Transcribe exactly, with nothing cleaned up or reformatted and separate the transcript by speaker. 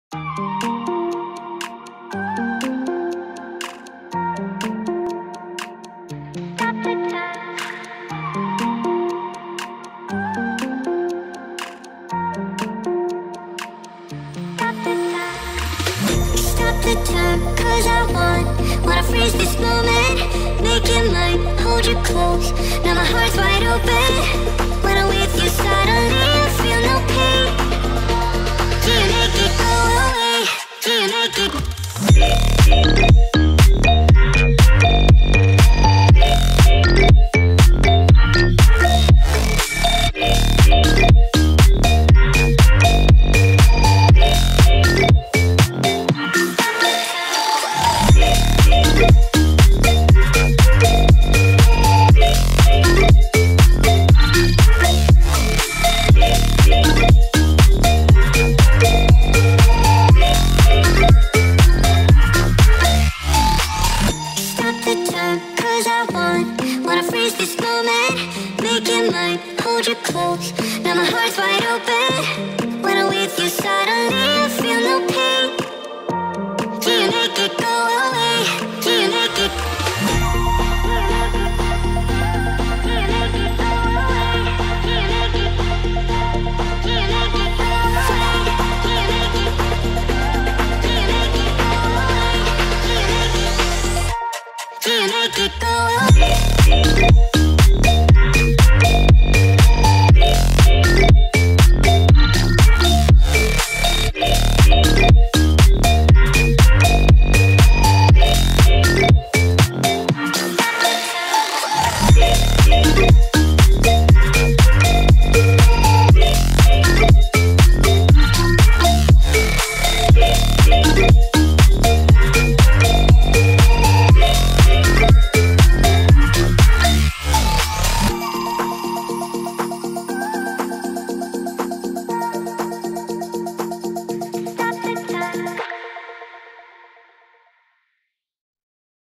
Speaker 1: The time, cause I want, wanna freeze this moment, make it mine, hold you close, now my heart's wide open, when I'm with you side